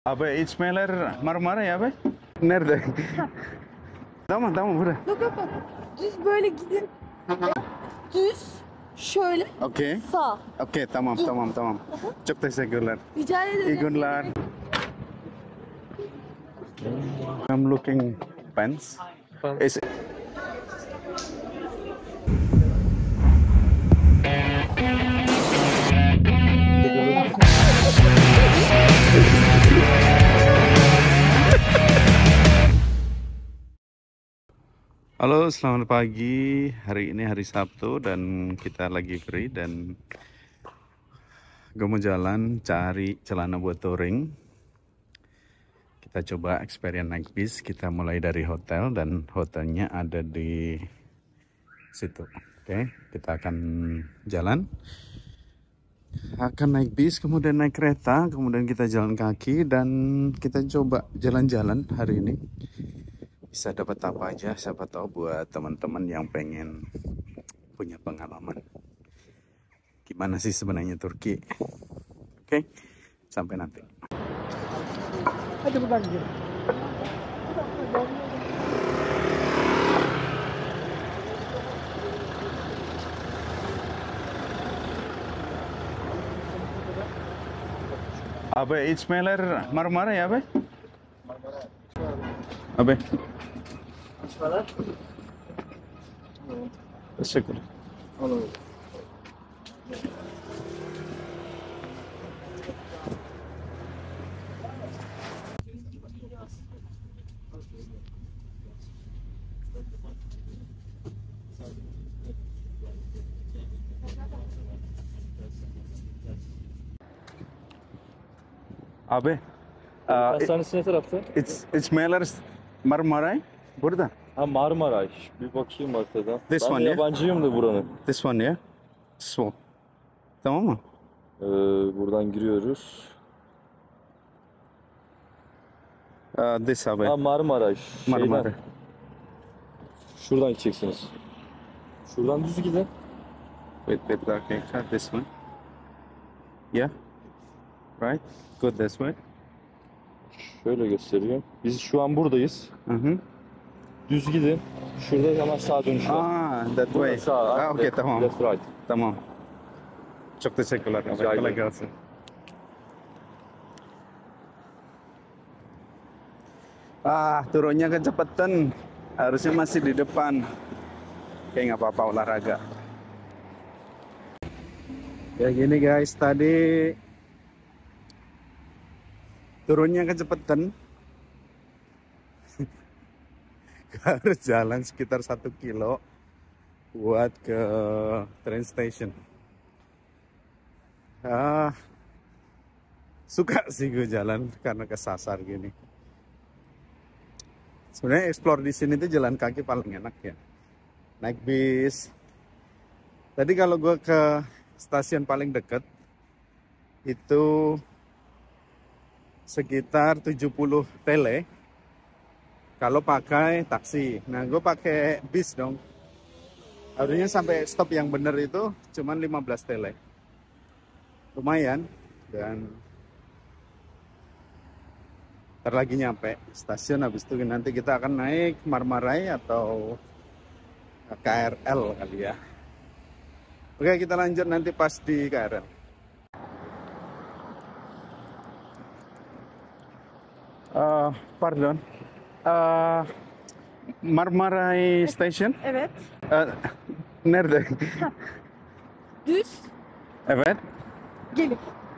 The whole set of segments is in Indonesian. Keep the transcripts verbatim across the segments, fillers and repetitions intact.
Abi içmeler Marmara ya abi. Nerede? Tamam tamam burada. Yok yok yok. Düz böyle gidin. Düz. Şöyle. Okey. Sağ. Okey tamam Dur. tamam tamam. Çok teşekkürler. Rica ederim. İyi günler. I'm looking pants. Is Halo, selamat pagi. Hari ini hari Sabtu dan kita lagi free dan gue mau jalan cari celana buat touring. Kita coba experience naik bis. Kita mulai dari hotel dan hotelnya ada di situ. Oke, kita akan jalan. Akan naik bis, kemudian naik kereta, kemudian kita jalan kaki dan kita coba jalan-jalan hari ini. Bisa dapat apa aja, siapa tahu buat teman-teman yang pengen punya pengalaman gimana sih sebenarnya Turki. Oke, sampai nanti. Hadi buradan gidelim. Abi içmeler Marmara ya abi? Abi. Teşekkür. Abi. Uh, Hastanesi ne tarafta? it's it's Mellers Marmaray. Burada. Ha, Marmaray. Bir bakayım haritadan. This Ben one, de yeah? yabancıyım da buranın. This one ya. This one. Tamam mı? Ee, buradan giriyoruz. Uh, this abi. Ha, Marmaray. Şeyden, Marmara. Şuradan gideceksiniz. Şuradan düz gidin. Wait, wait, okay. This one. Yeah. Right. Good this way. Şöyle gösteriyor. Biz şu an buradayız. Hı hı. Düz gidin. Şurada hemen sağa dönüş var. Ah, that way. Burada sağ. Ah, okay, left, tamam. Left right. Tamam. Çok teşekkürler. Abi. Rica Kolay ederim. gelsin. Ah, turunnya kecepatan. Harusnya masih di depan. Kayak nggak apa-apa olahraga. Ya gini guys, tadi turunnya kecepatan. Harus jalan sekitar satu kilo buat ke train station. Ah, suka sih gue jalan karena kesasar gini. Sebenarnya explore di sini tuh jalan kaki paling enak ya. Naik bis. Tadi kalau gue ke stasiun paling dekat itu sekitar tujuh puluh tele. Kalau pakai taksi. Nah, gue pakai bis dong. Harusnya sampai stop yang bener itu cuman lima belas tele. Lumayan. Dan ntar lagi nyampe stasiun, habis itu nanti kita akan naik Marmaray atau K R L kali ya. Oke, kita lanjut nanti pas di K R L. Uh, pardon. Uh, Marmaray Station. Evet. Uh, nerede? Düz. Evet. Gelin.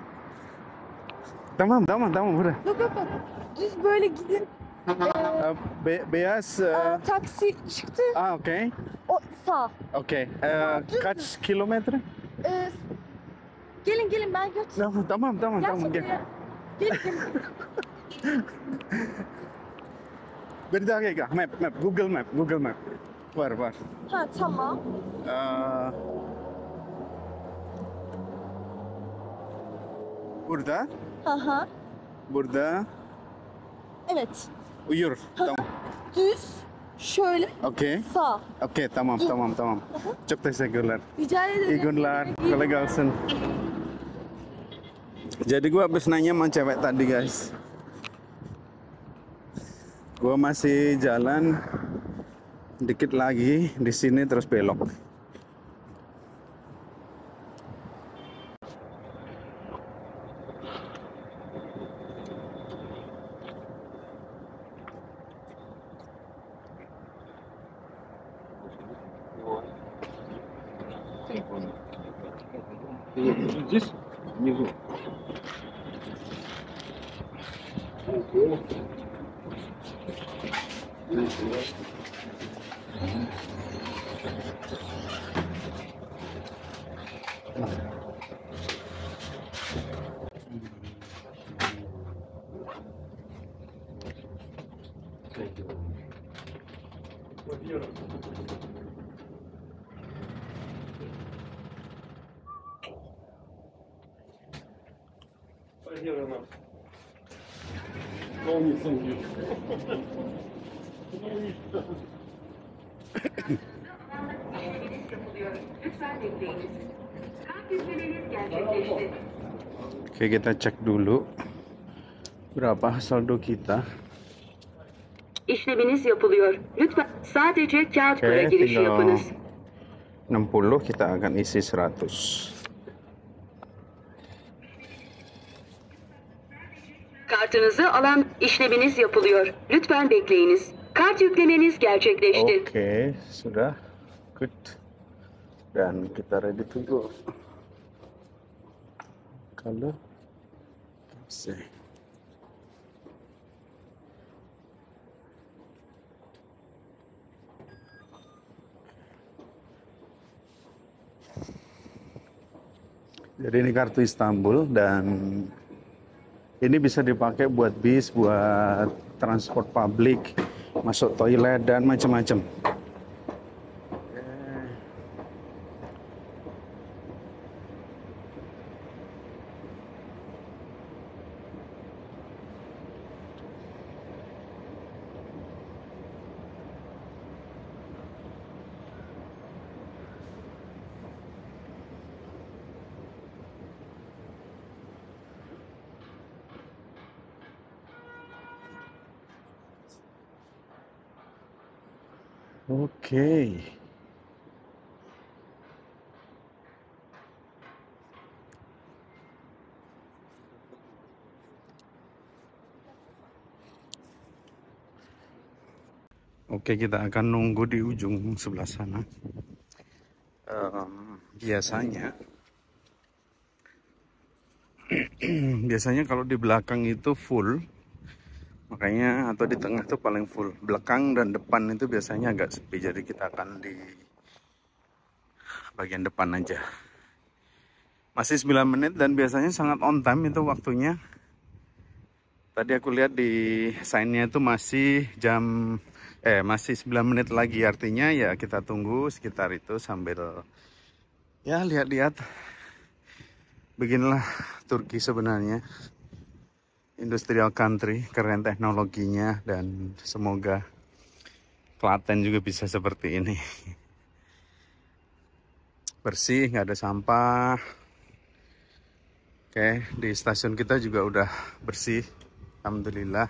Tamam tamam tamam burada. Yok yok yok. Düz böyle gidin. Uh, be- beyaz. Uh, Aa, taksi çıktı. ah oke. O sağ. Oke. Uh, kaç kilometre? Ee, gelin gelin ben götüreyim. Tamam tamam tamam tamam. Gerçekten Gel. ya. Gelin gelin. Bir dakika. Map map. Google Map. Google Map. Var var. Ha tamam. Uh, burada. Aha. Burada. Evet. Uyur. Tamam. Düz. Şöyle. Oke. Sağ. Oke, tamam tamam tamam. Çok teşekkürler. Rica ederim. İyi günler. Kolay gelsin. Jadi gue habis nanya sama cewek tadi guys. Gua masih jalan dikit lagi di sini terus belok. Здесь внизу. Oke, kita cek dulu berapa saldo kita. İşleminiz yapılıyor. Lütfen sadece kağıt para Oke, girişi tinggal yapınız. enam puluh, kita akan isi seratus. Kartınızı alan işleminiz yapılıyor. Lütfen bekleyiniz. Kart yüklemeniz gerçekleşti. Oke, sudah good. Dan kita ready to go. Kalau see. Jadi ini kartu Istanbul dan ini bisa dipakai buat bis, buat transport publik, masuk toilet dan macam-macam. Oke. Oke, kita akan nunggu di ujung sebelah sana. Um, biasanya, biasanya kalau di belakang itu full, makanya atau di tengah tuh paling full. Belakang dan depan itu biasanya agak sepi, jadi kita akan di bagian depan aja. Masih sembilan menit dan biasanya sangat on time itu waktunya. Tadi aku lihat di sign-nya itu masih jam eh masih sembilan menit lagi, artinya ya kita tunggu sekitar itu sambil ya lihat-lihat. Beginilah Turki sebenarnya. Industrial country, keren teknologinya, dan semoga Klaten juga bisa seperti ini. Bersih, nggak ada sampah. Oke, di stasiun kita juga udah bersih, alhamdulillah.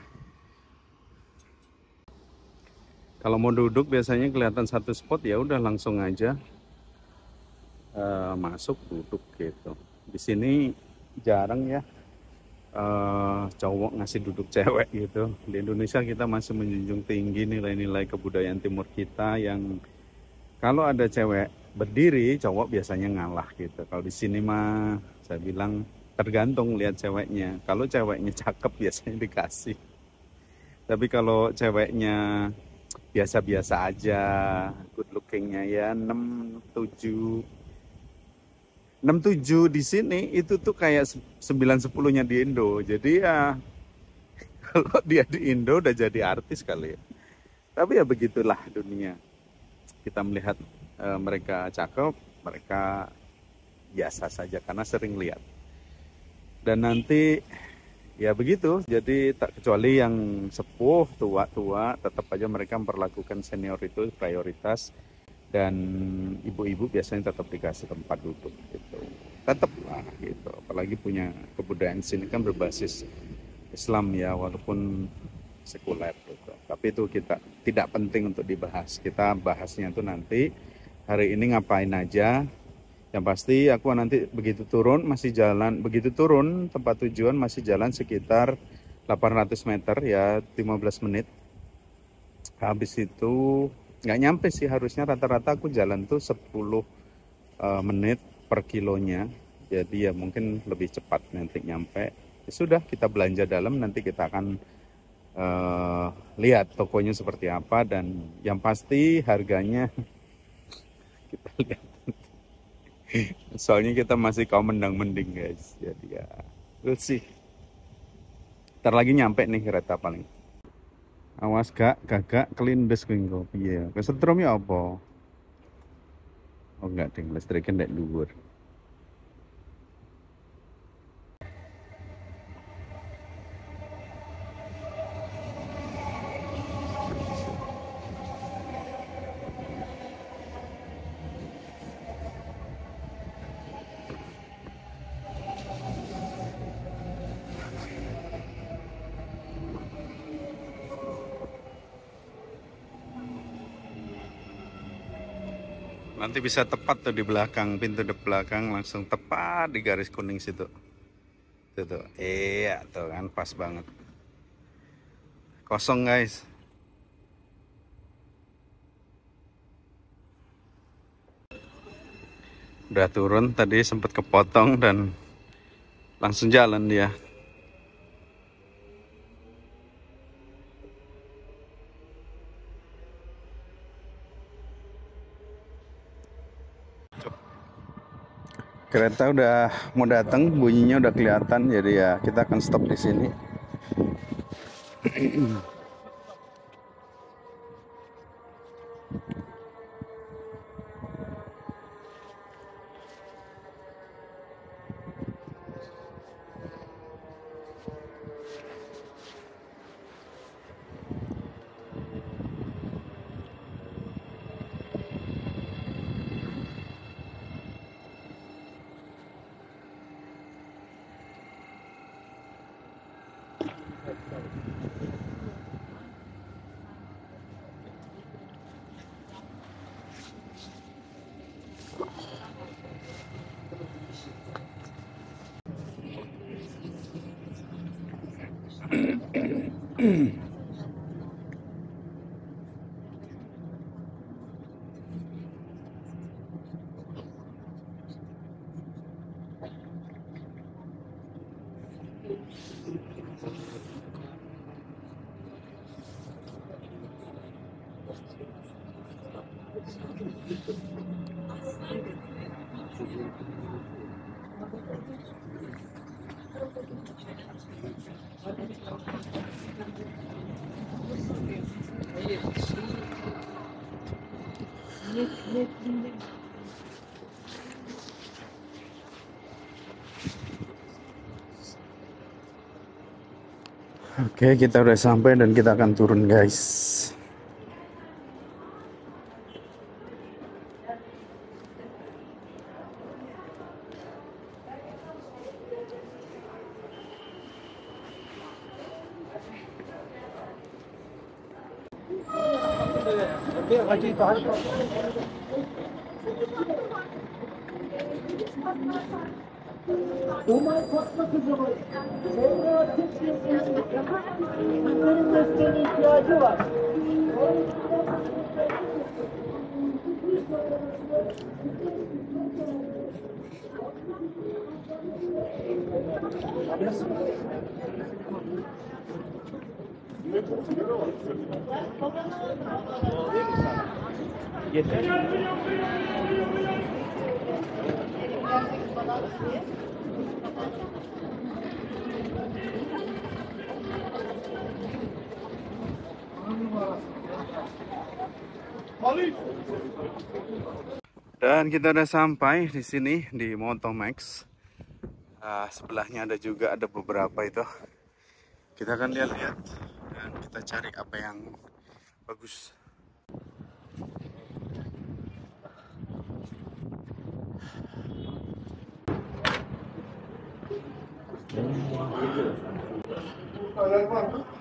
Kalau mau duduk biasanya kelihatan satu spot, ya udah langsung aja uh, masuk duduk gitu. Di sini jarang ya uh, cowok ngasih duduk cewek gitu. Di Indonesia kita masih menjunjung tinggi nilai-nilai kebudayaan timur kita yang kalau ada cewek berdiri, cowok biasanya ngalah gitu. Kalau di sini mah saya bilang tergantung lihat ceweknya. Kalau ceweknya cakep biasanya dikasih. Tapi kalau ceweknya biasa-biasa aja, good lookingnya ya enam tujuh. enam tujuh di sini itu tuh kayak sembilan sepuluh-nya di Indo. Jadi ya kalau dia di Indo udah jadi artis kali ya. Tapi ya begitulah dunia. Kita melihat e, mereka cakep, mereka biasa saja karena sering lihat. Dan nanti ya begitu, jadi tak kecuali yang sepuh, tua-tua, tetap aja mereka memperlakukan senior itu prioritas. Dan ibu-ibu biasanya tetap dikasih tempat duduk gitu. Tetap lah gitu, apalagi punya kebudayaan sini kan berbasis Islam ya, walaupun sekuler gitu. Tapi tapi itu kita tidak penting untuk dibahas. Kita bahasnya itu nanti hari ini ngapain aja. Yang pasti aku nanti begitu turun masih jalan, begitu turun tempat tujuan masih jalan sekitar delapan ratus meter ya, lima belas menit. Habis itu nggak nyampe sih, harusnya rata-rata aku jalan tuh sepuluh uh, menit per kilonya. Jadi ya mungkin lebih cepat nanti nyampe. Ya sudah, kita belanja dalam, nanti kita akan uh, lihat tokonya seperti apa, dan yang pasti harganya kita lihat. Soalnya kita masih kaum mendang-mending guys, jadi ya we'll see. Ntar lagi nyampe nih kereta paling. Awas gak, gagak kelindes kengko. Iya, kesetrum ya apa? Oh enggak ding, listriknya ndek dhuwur. Nanti bisa tepat tuh di belakang, pintu de belakang langsung tepat di garis kuning situ. Tuh tuh, iya tuh kan pas banget. Kosong guys. Udah turun tadi, sempat kepotong dan langsung jalan dia. Kereta udah mau datang, bunyinya udah kelihatan, jadi ya kita akan stop di sini. Oke, kita udah sampai dan kita akan turun guys. ihtiyacı var. Yeter. Dan kita udah sampai di sini di Motomax. Nah, sebelahnya ada juga ada beberapa itu. Kita akan lihat-lihat dan kita cari apa yang bagus.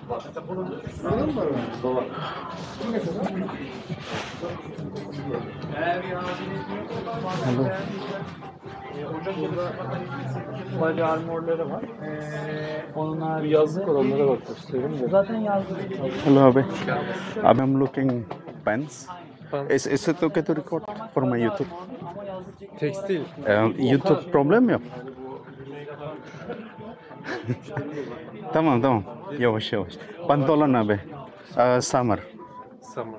Halo. Body armorları var. Ee, onlar Yazlık olanlara bak göstereyim de. zaten yazdı. Hello, Abe. Abe, I'm looking pants. Is, is it okay to record for my YouTube? Tekstil. Uh, YouTube problem yok. Tamam tamam. Yavaş yavaş. Pantolon abi. Uh, summer. Summer.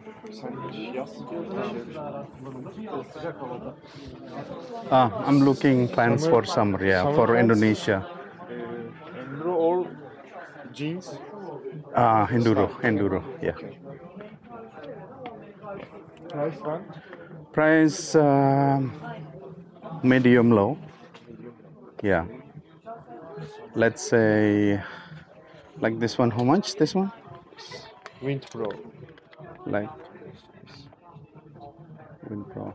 Ah, I'm looking pants for summer. Yeah, Summer for pants. Indonesia. Enduro or jeans. Ah, enduro, enduro. Yeah. Price one. Price uh, medium low. Yeah. Let's say like this one. How much? This one? Wind Pro. Like Wipro.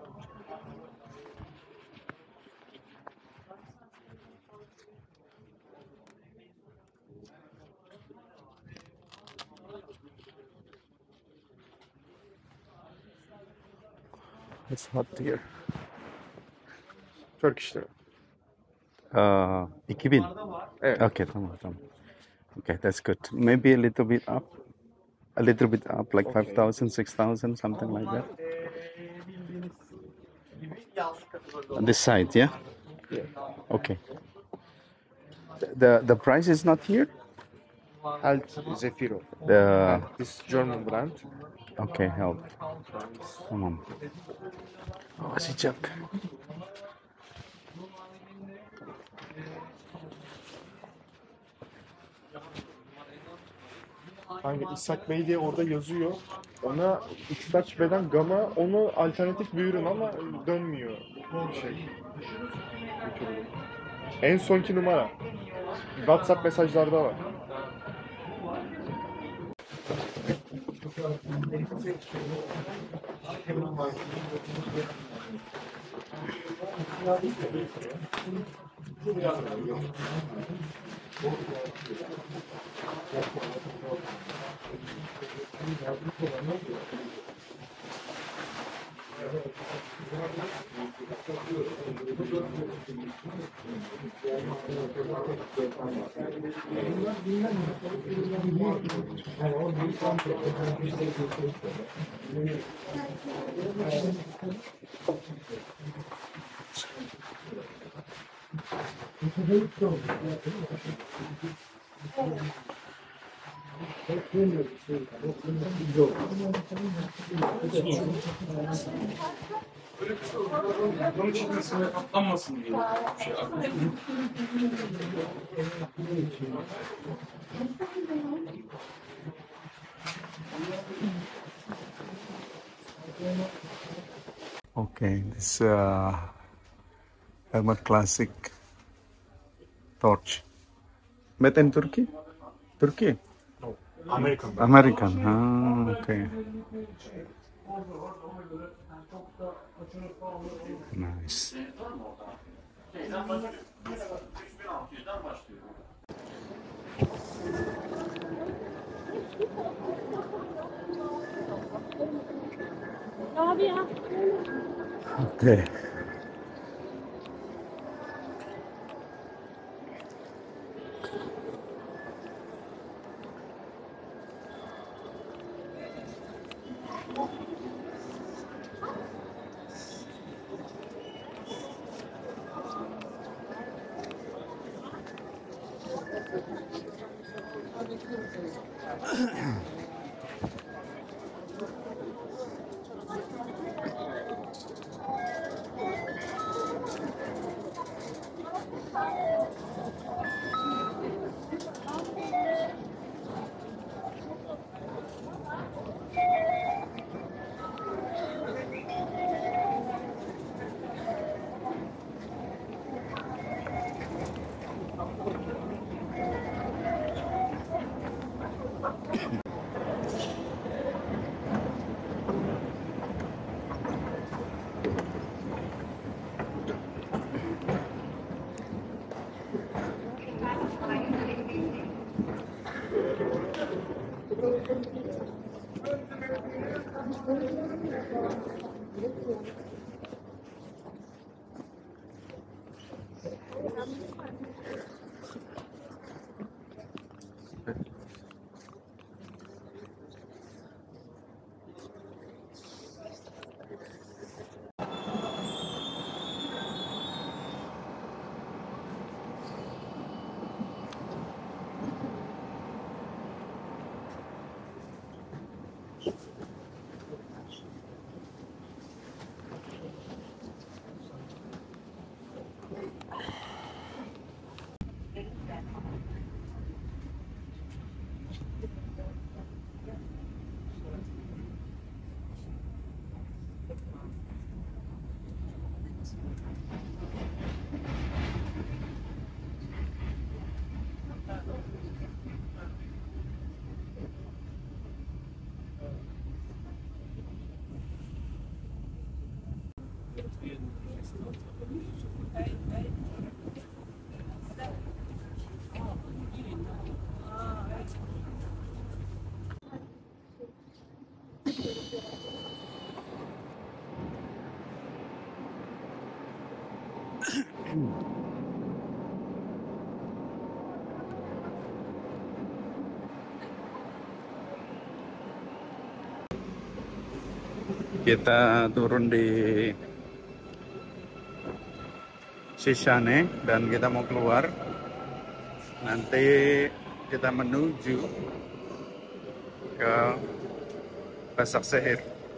It's hot here. Turkish lira. Uh, iki bin. Evet. Okay, tamam, tamam. Okay, that's good. Maybe a little bit up. A little bit up, like five thousand, six thousand, something like that. On this side, yeah? Yeah. Okay. The the price is not here? Health Zefiro. The This German brand. okay, help. Tamam. Oh, sıcak. Hangi İshak Bey diye orada yazıyor. Ona X-Touch beden Gamma, onu alternatif bir ürün ama dönmüyor. Bir şey. Bir türlü. En sonki numara. WhatsApp mesajlarda var. Bunun için mesela katlanmasın diye bir şey aklıma. Okay, this uh, Hermet Classic torch. Made in Turkey? Turkey? Amerikan. American. Ah, okay. Nice. Abi ya. Okay. Kita turun di Shishane dan kita mau keluar. Nanti kita menuju ke Basak Sehir.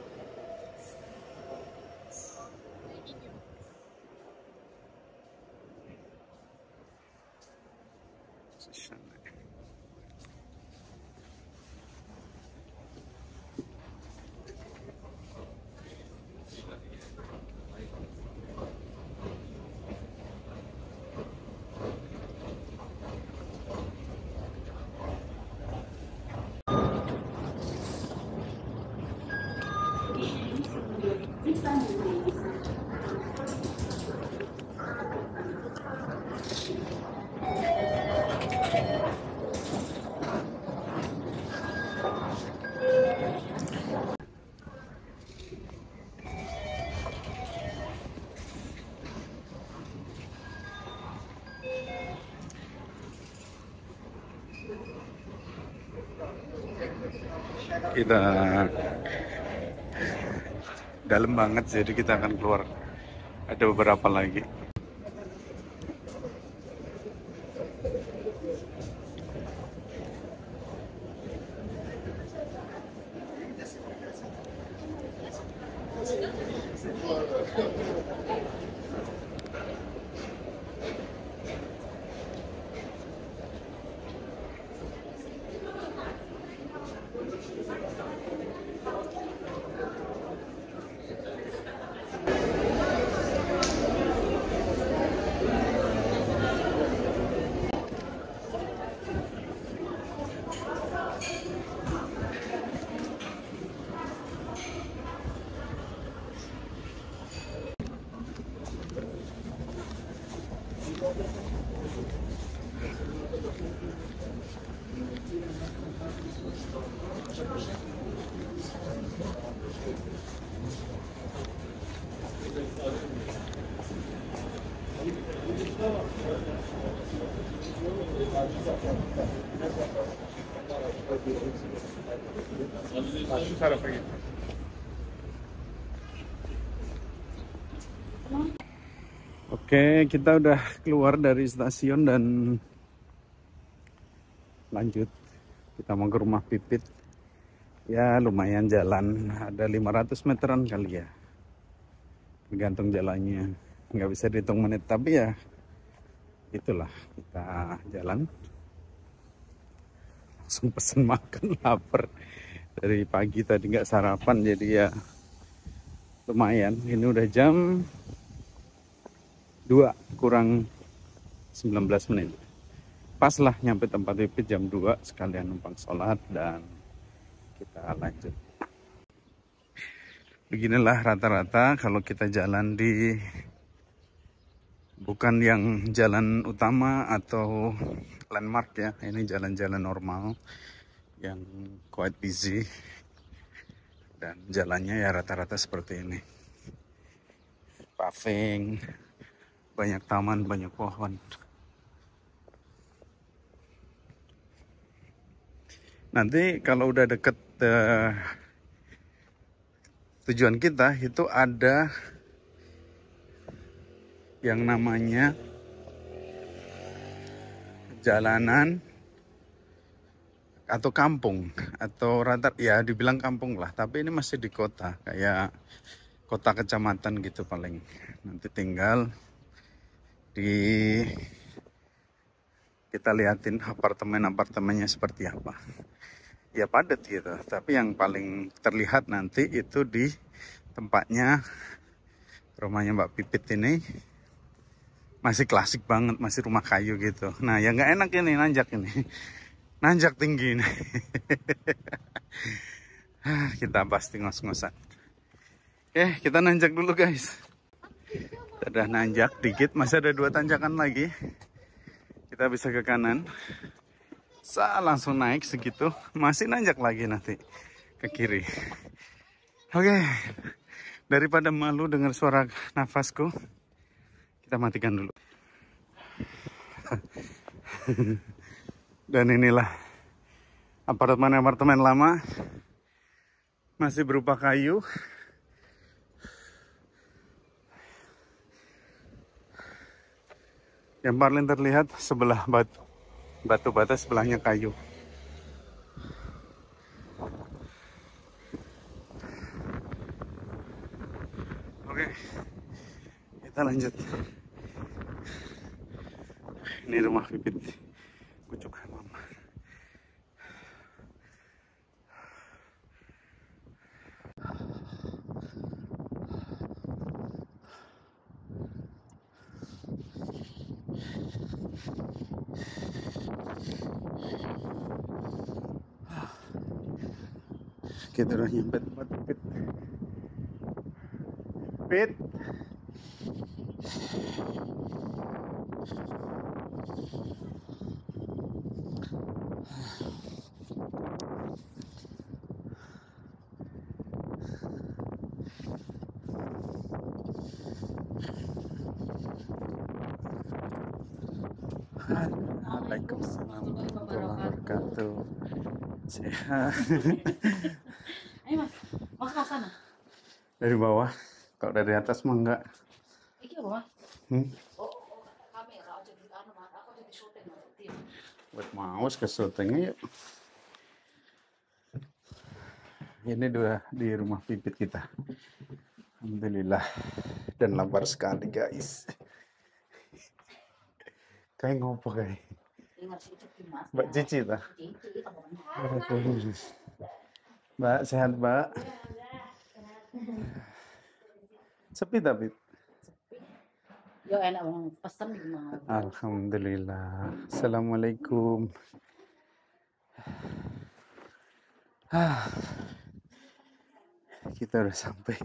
Kita dalam banget, jadi kita akan keluar. Ada beberapa lagi. Şu tarafa git. Oke, kita udah keluar dari stasiun dan lanjut. Kita mau ke rumah Pipit. Ya lumayan jalan, ada lima ratus meteran kali ya. Tergantung jalannya, nggak bisa dihitung menit, tapi ya itulah, kita jalan. Langsung pesen makan, lapar. Dari pagi tadi nggak sarapan, jadi ya lumayan. Ini udah jam dua kurang sembilan belas menit. Pas lah nyampe tempat Pipit jam dua, sekalian numpang sholat dan kita lanjut. Beginilah rata-rata kalau kita jalan di bukan yang jalan utama atau landmark ya, ini jalan-jalan normal. yang quite busy dan jalannya ya rata-rata seperti ini, paving, banyak taman, banyak pohon. Nanti kalau udah deket uh, tujuan kita itu ada yang namanya jalanan atau kampung atau rata ya dibilang kampung lah, tapi ini masih di kota, kayak kota kecamatan gitu paling. Nanti tinggal di kita liatin apartemen-apartemennya seperti apa. Ya padat gitu, tapi yang paling terlihat nanti itu di tempatnya rumahnya Mbak Pipit ini. Masih klasik banget, masih rumah kayu gitu. Nah yang nggak enak ini nanjak ini, nanjak tinggi ini. Kita pasti ngos-ngosan. Oke, kita nanjak dulu guys. Kita udah nanjak dikit, masih ada dua tanjakan lagi. Kita bisa ke kanan. Sa langsung naik segitu, masih nanjak lagi nanti ke kiri. Oke, daripada malu dengar suara nafasku, kita matikan dulu. Dan inilah apartemen-apartemen lama, masih berupa kayu. Yang paling terlihat sebelah batu. Batu bata sebelahnya kayu. Oke, kita lanjut. Ini rumah Pipit, kucuk mama. Kita udah nyampe tempat Pit. Pit. Waalaikumsalam warahmatullahi wabarakatuh. Sehat. Ayo mas, masuk ke sana. Dari bawah, kalau dari atas mah enggak. Iki apa mas? Hmm? Oh, oh, kamera aja di anu mas, aku jadi syuting mas. Buat mouse ke syutingnya yuk. Ini dua di rumah Pipit kita. Alhamdulillah. Dan lapar sekali guys. Kayak ngopo kayak. Mbak Cici lah. Mbak sehat Mbak. Sepi tapi. Yo enak banget, pesan di rumah. Alhamdulillah. Assalamualaikum. Ah, kita udah sampai.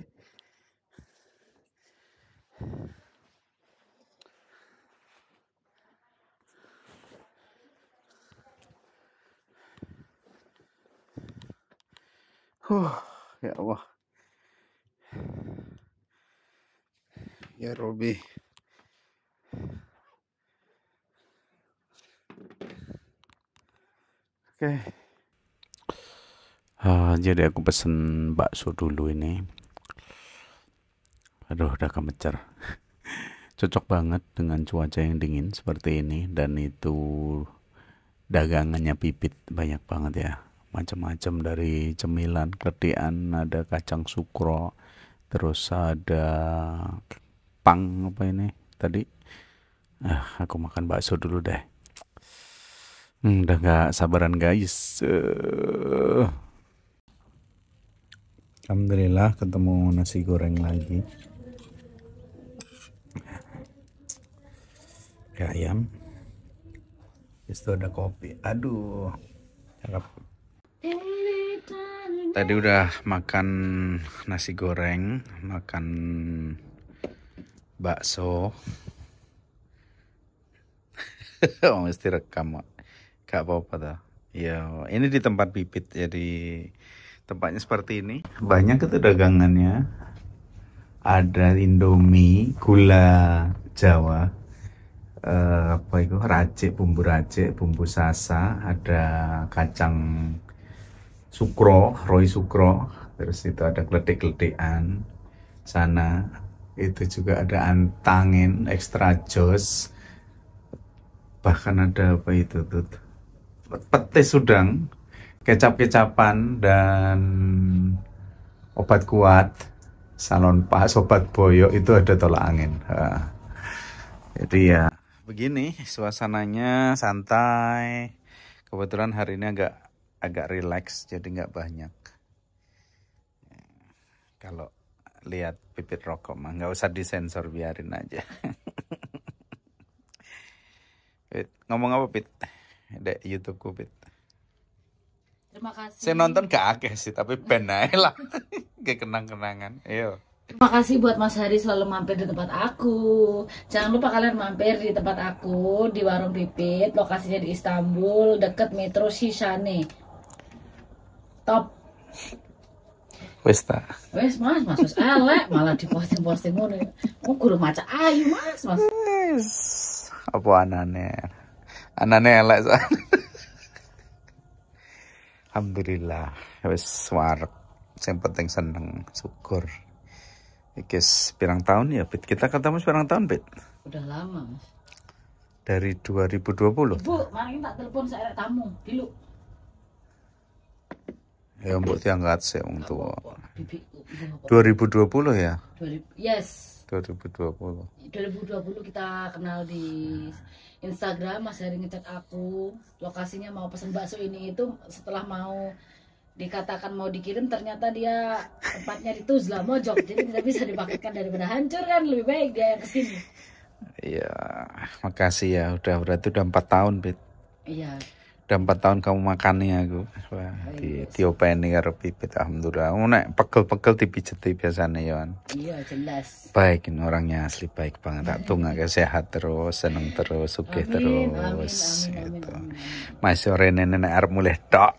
Huh, ya Allah. Ya Robi. Oke. Uh, jadi aku pesen bakso dulu ini. Aduh, udah kemecer. Cocok banget dengan cuaca yang dingin seperti ini. Dan itu dagangannya Pipit banyak banget ya. Macam-macam dari cemilan, kletikan, ada kacang sukro, terus ada pang apa ini tadi. Ah, aku makan bakso dulu deh. Hmm, udah gak sabaran guys. Uh. Alhamdulillah ketemu nasi goreng lagi. Kayak ayam. Terus itu ada kopi. Aduh, cakep. Tadi udah makan nasi goreng, makan bakso. Oh, mesti rekam, gak apa-apa dah. Ya, ini di tempat Pipit. Jadi tempatnya seperti ini. Banyak itu dagangannya. Ada Indomie, gula Jawa, eh, apa itu racik, bumbu racik, bumbu sasa, ada kacang sukro, roi sukro, terus itu ada gledek-gledekan sana, itu juga ada antangin extra jos, bahkan ada apa itu tuh pete sudang, kecap-kecapan dan obat kuat, salon pas, obat boyok, itu ada tolak angin. Nah, jadi ya begini suasananya, santai. Kebetulan hari ini agak agak rileks, jadi nggak banyak. Kalau lihat Pipit rokok mah nggak usah disensor, biarin aja. Pit, ngomong apa Pit? Dek YouTubeku Pit. Terima kasih. Saya nonton gak akeh sih, tapi ben ae lah. Kayak kenang-kenangan. Ayo. Terima kasih buat Mas Hari selalu mampir di tempat aku. Jangan lupa kalian mampir di tempat aku di Warung Pipit. Lokasinya di Istanbul, deket Metro Shishane. Top. Wes ta. Wes Mas, Mas elek malah diposting-posting ngono. Mau guru maca ayu Mas, Mas. Wes. Apa anane? Anane elek soalnya. Alhamdulillah, wis warek. Sing penting seneng, syukur. Iki pirang tahun ya, Pit? Kita ketemu pirang tahun, Pit? Udah lama, Mas. Dari dua ribu dua puluh. Bu, mari tak telepon saya tamu, dulu. Ya, mbok diangkat sih wong tua. Bibi, dua ribu dua puluh ya? Yes. dua ribu dua puluh. dua ribu dua puluh kita kenal di Instagram. Mas Hari ngechat aku, lokasinya mau pesen bakso ini itu, setelah mau dikatakan mau dikirim ternyata dia tempatnya di Tuzla Mojok, jadi tidak bisa dipaketkan, daripada hancur kan lebih baik dia yang kesini. Iya, makasih ya, udah berarti udah empat tahun, Pit. Iya. Udah empat tahun kamu makannya aku. Wah, di diopeni karo Pipit, alhamdulillah. Kamu nek pegel-pegel dipijeti biasanya ya. Iya, jelas. Baik, ini orangnya asli baik banget. Tak tunggu sehat terus, seneng terus, sugih terus. Amin, amin, amin, Gitu. amin, amin. Mas sore nenek arep mulih tok.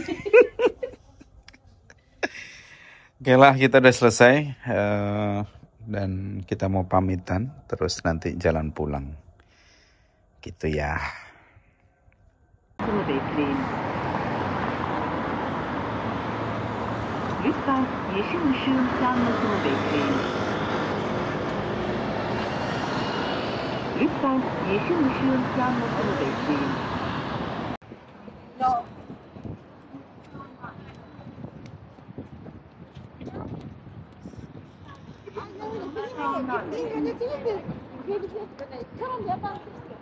Oke lah, kita udah selesai uh, dan kita mau pamitan, terus nanti jalan pulang. Gitu ya. Bekleyin. Lütfen yeşil ışığın yanmasını bekleyin. Lütfen yeşil ışığın yanmasını bekleyin. No. Tamam yapalım.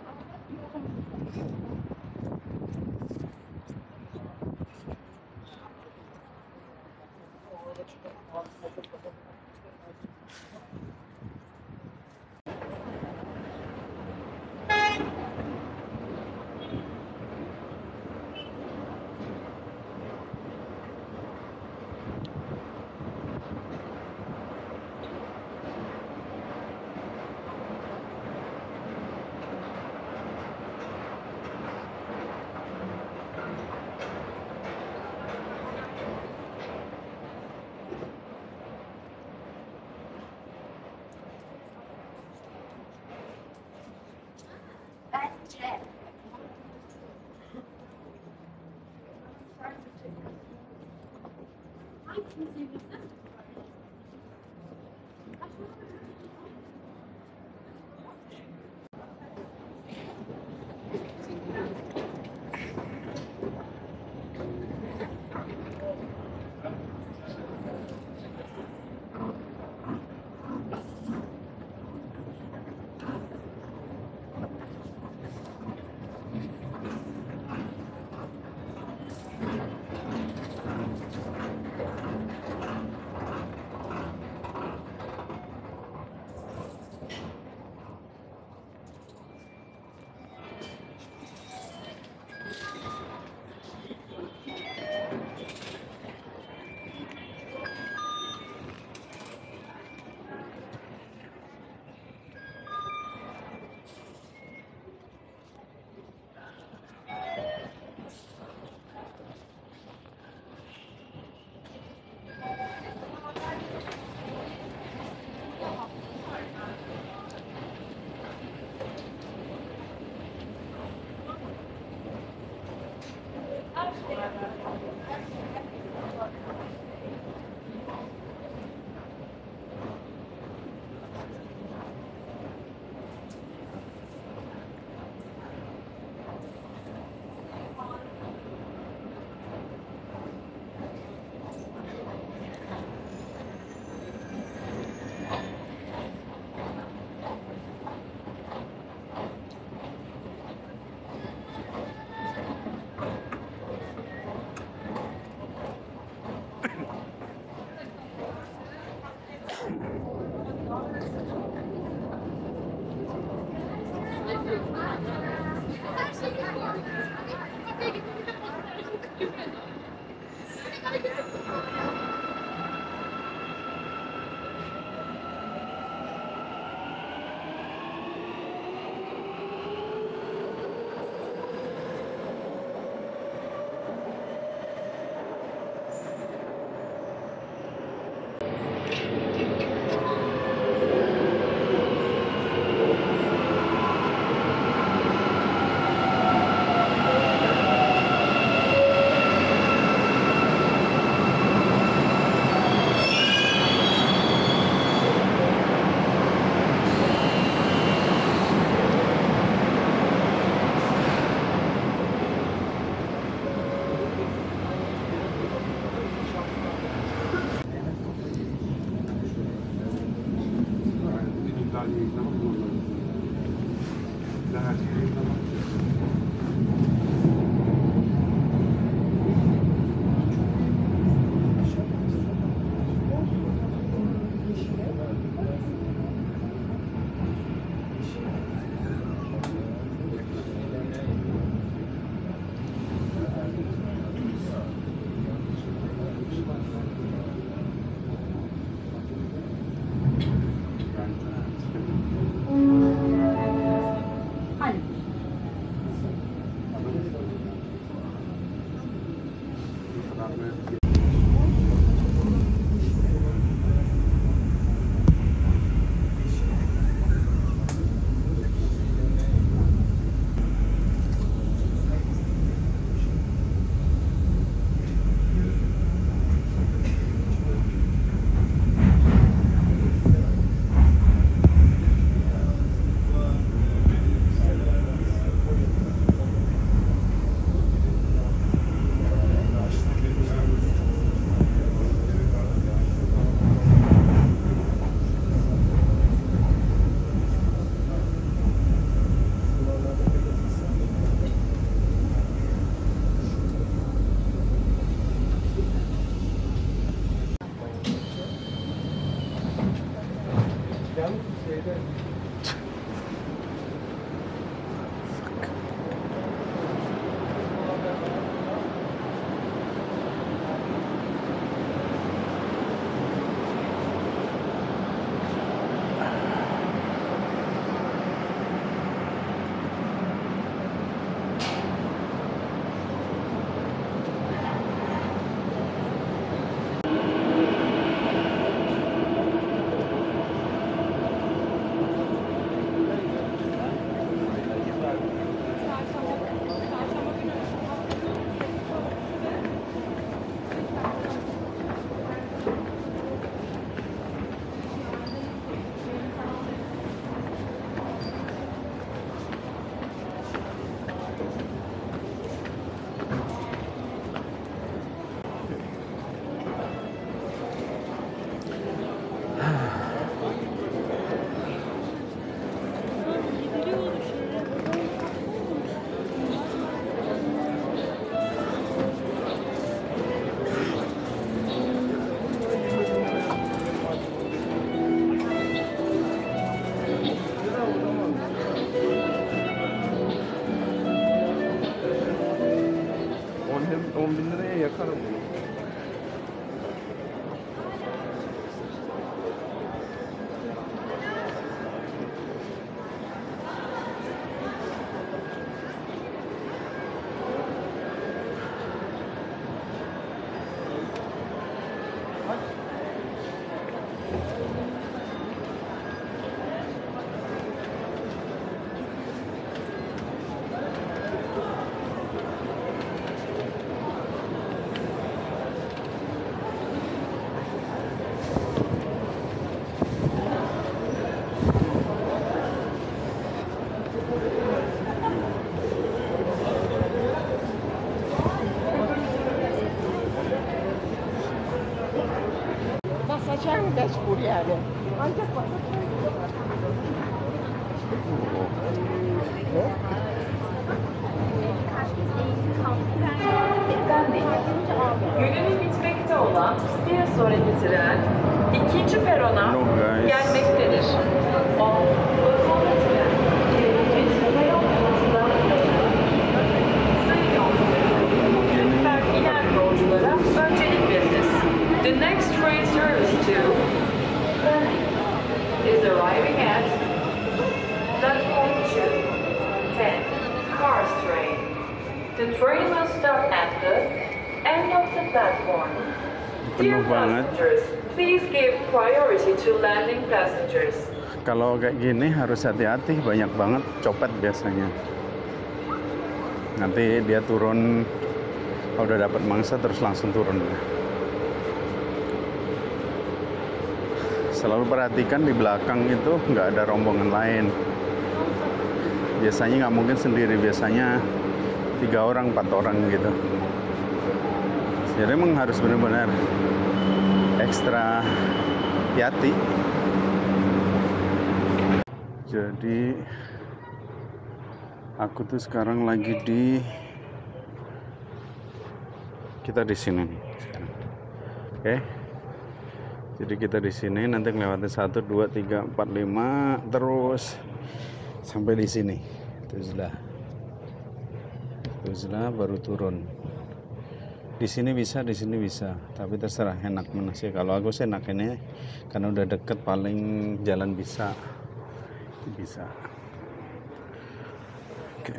Bence. on bin liraya yakarım bunu. Saçar mı mecbur yani? Ancak bak. Görevim bitmekte olan bir sonraki tren ikinci perona No, guys. gelmektedir. O bakımlı tren gelecek peron sonucunda sayın yolcularımız lütfen inen yolculara öncelik veriniz. The next train service to is arriving at platform two, ten, Cars train. The train will stop at the end of the platform. Dear Penuh banget. passengers, please give priority to landing passengers. Kalau kayak gini harus hati-hati, banyak banget copet biasanya. Nanti dia turun, kalau udah dapat mangsa terus langsung turun. Selalu perhatikan di belakang itu nggak ada rombongan lain. Biasanya nggak mungkin sendiri, biasanya tiga orang, empat orang gitu. Jadi emang harus benar-benar ekstra hati. Jadi aku tuh sekarang lagi di kita di sini nih sekarang. Oke. Jadi kita di sini nanti ngelewatin satu, dua, tiga, empat, lima terus sampai di sini. Tuzla. Tuzla baru turun. Di sini bisa, di sini bisa, tapi terserah enak mana sih. Kalau aku sih enak ini karena udah deket, paling jalan bisa. Bisa. Oke.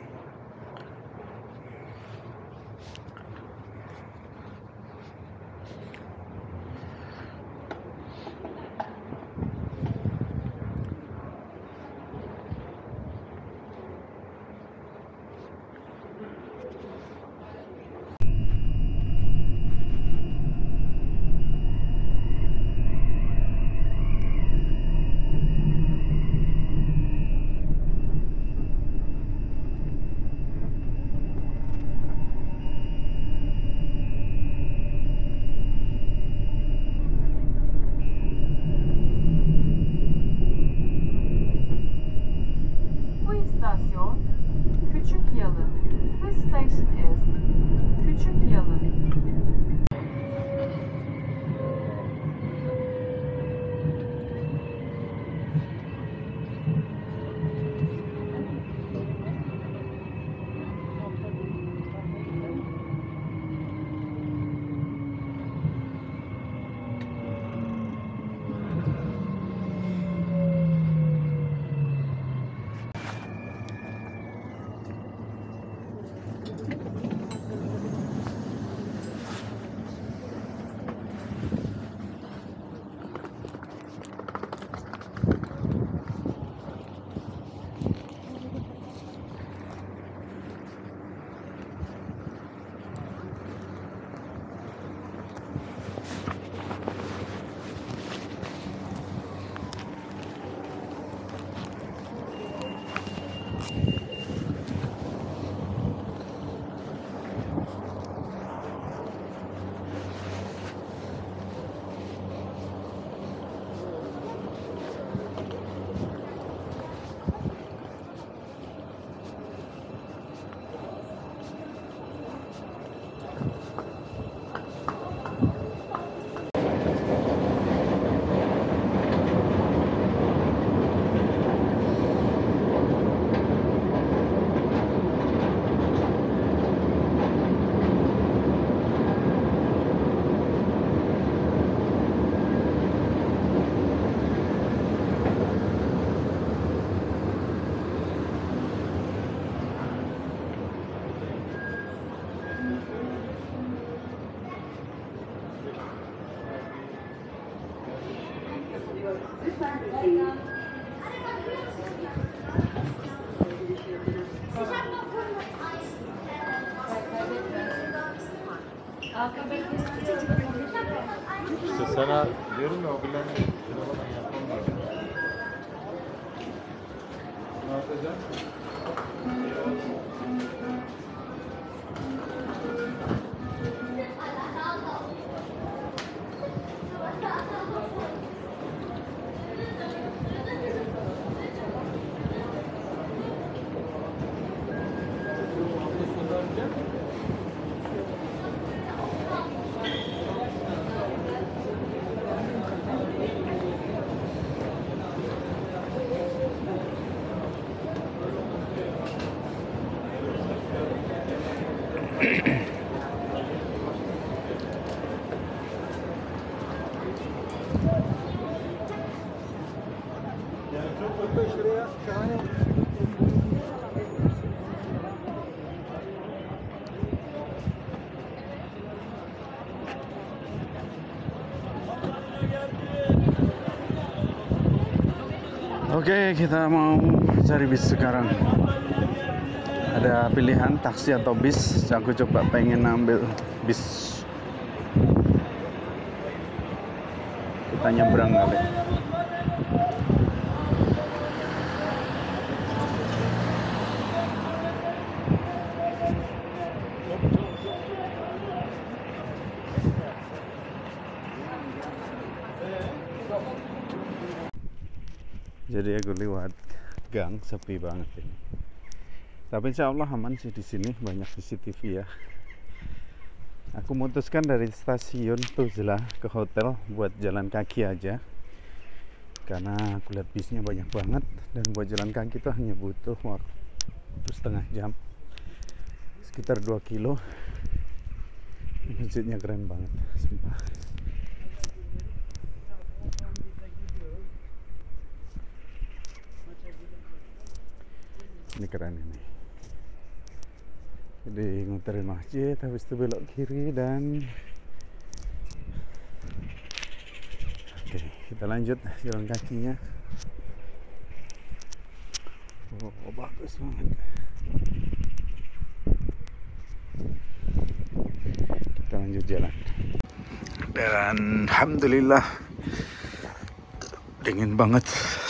Bu istasyon Küçük Yalı. This station is Küçük Yalı. İşte sana diyorum ya o bilen ben yapmam lazım. Ne yapacağım? Oke, kita mau cari bis sekarang. Ada pilihan taksi atau bis. Aku coba pengen ambil bis. Kita nyebrang kali. Jadi aku lewat gang, sepi banget ini. Tapi insya Allah aman sih di sini, banyak C C T V ya. Aku memutuskan dari stasiun Tuzla ke hotel buat jalan kaki aja, karena aku lihat bisnya banyak banget dan buat jalan kaki itu hanya butuh waktu setengah jam, sekitar dua kilo. Masjidnya keren banget, sumpah. Ini keren ini. Jadi nguterin masjid, habis itu belok kiri dan oke, kita lanjut jalan kakinya. Oh, oh bagus banget. Kita lanjut jalan. Dan alhamdulillah dingin banget.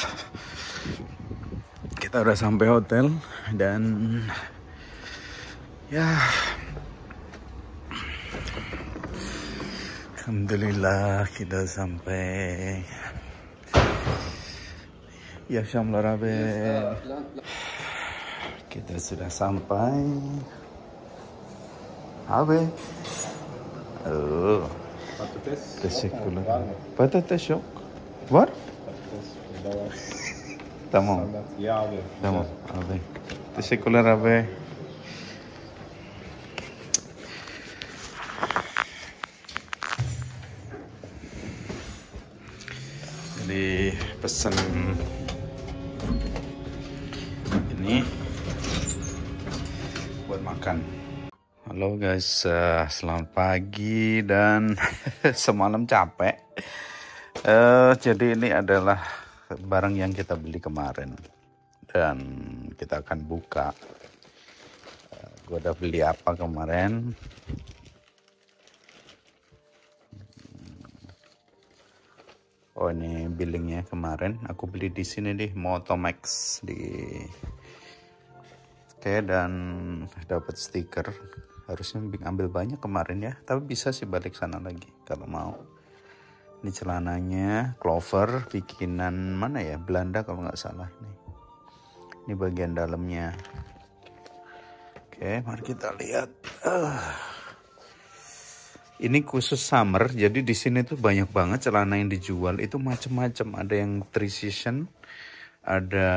Kita udah sampai hotel dan ya alhamdulillah kita sampai. Ya Syamla Rabe, kita sudah sampai. Abe, oh, teşekkürler. Patates yok. Var? Tamam. Ya abi. Tamam abi. Teşekkürler abi. Jadi pesan ini buat makan. Halo guys, uh, selamat pagi dan semalam capek. Uh, jadi ini adalah barang yang kita beli kemarin dan kita akan buka. Uh, gue udah beli apa kemarin? Oh ini billingnya kemarin. Aku beli di sini deh, Motomax di. Oke, dan dapat stiker. Harusnya ambil banyak kemarin ya, tapi bisa sih balik sana lagi kalau mau. Ini celananya Clover, bikinan mana ya, Belanda kalau nggak salah nih. Ini bagian dalamnya. Oke, mari kita lihat. Uh. Ini khusus summer, jadi di sini tuh banyak banget celana yang dijual. Itu macem-macem, ada yang three season, ada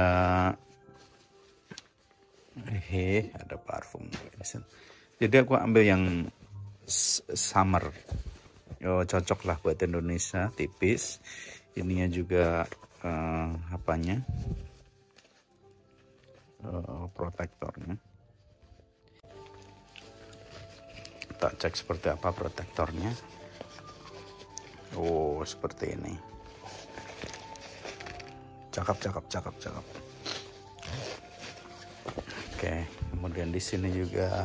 hehe, ada parfum. Jadi aku ambil yang summer. Oh, cocok lah buat Indonesia, tipis. Ininya juga uh, apanya, uh, protektornya. Kita cek seperti apa protektornya. Oh, seperti ini. Cakep, cakep, cakep, cakep. Oke, kemudian di sini juga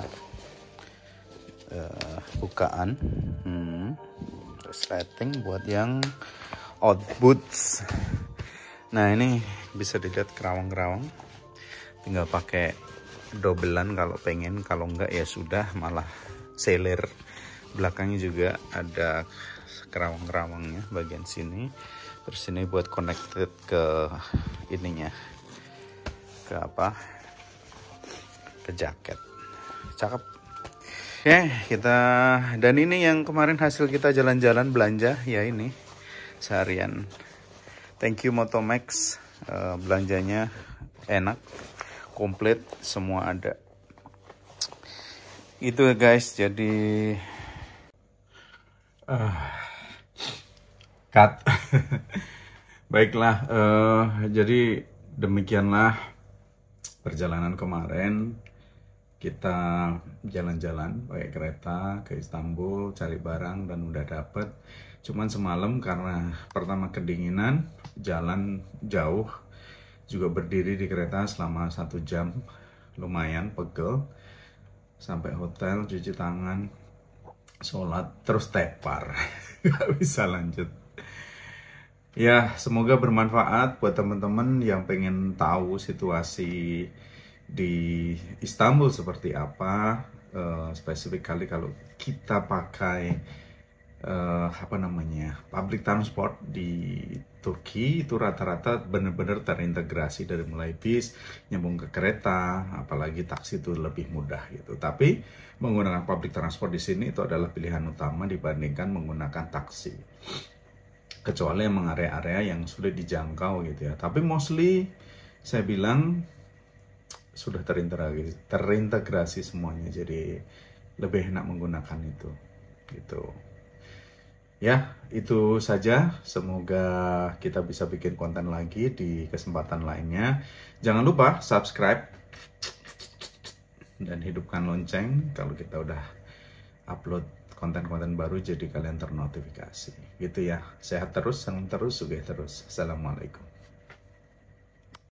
uh, bukaan. Hmm. Resleting buat yang out boots. Nah, ini bisa dilihat kerawang-kerawang. Tinggal pakai dobelan kalau pengen, kalau enggak ya sudah malah seler. Belakangnya juga ada kerawang-kerawangnya bagian sini. Terus ini buat connected ke ininya, ke apa, ke jaket. Cakep. Oke, kita, dan ini yang kemarin hasil kita jalan-jalan belanja ya, ini seharian. Thank you Motomax, uh, belanjanya enak, komplit, semua ada. Itu guys, jadi uh, cut. Baiklah, uh, jadi demikianlah perjalanan kemarin. Kita jalan-jalan pakai kereta ke Istanbul, cari barang dan udah dapet. Cuman semalam karena pertama kedinginan, jalan jauh, juga berdiri di kereta selama satu jam, lumayan pegel. Sampai hotel, cuci tangan, sholat, terus tepar, gak bisa lanjut. Ya, semoga bermanfaat buat teman-teman yang pengen tahu situasi di Istanbul seperti apa. Uh, spesifik kali kalau kita pakai uh, apa namanya public transport di Turki itu rata-rata benar-benar terintegrasi dari mulai bis nyambung ke kereta, apalagi taksi itu lebih mudah gitu. Tapi menggunakan public transport di sini itu adalah pilihan utama dibandingkan menggunakan taksi. Kecuali emang area-area yang sudah dijangkau gitu ya. Tapi mostly saya bilang sudah terintegrasi, terintegrasi semuanya, jadi lebih enak menggunakan itu gitu. Ya, itu saja. Semoga kita bisa bikin konten lagi di kesempatan lainnya. Jangan lupa subscribe dan hidupkan lonceng kalau kita udah upload konten-konten baru, jadi kalian ternotifikasi gitu ya. Sehat terus, senang terus, sugih terus. Assalamualaikum.